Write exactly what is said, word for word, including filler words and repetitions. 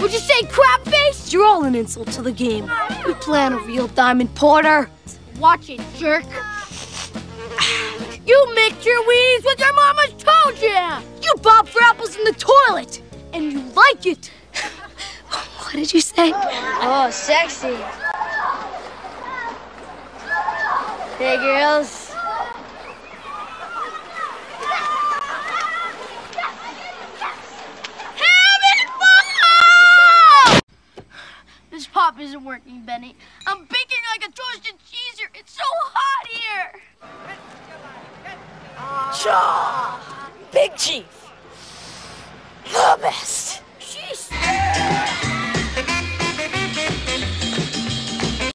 Would you say crap face? You're all an insult to the game. We plan a real Diamond Porter. Watch it, jerk. You mix your weenies with your mama's toe jam. You bob for apples in the toilet, and you like it. What did you say? Oh, sexy. Hey, girls. This pop isn't working, Benny. I'm baking like a toasted cheese here. It's so hot here. Cha! Big Chief. The best.